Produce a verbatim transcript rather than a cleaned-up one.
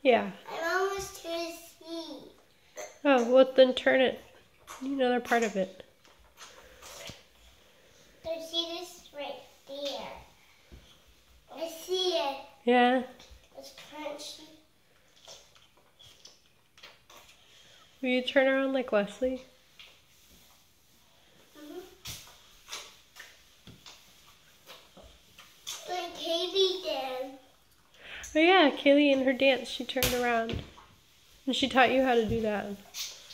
Yeah. I'm almost to the sea. Oh, well then turn it. Another part of it. I see this right there. I see it. Yeah. It's crunchy. Will you turn around like Wesley? Mm-hmm. Like Katie did. Oh yeah, Kaylee in her dance, she turned around. And she taught you how to do that.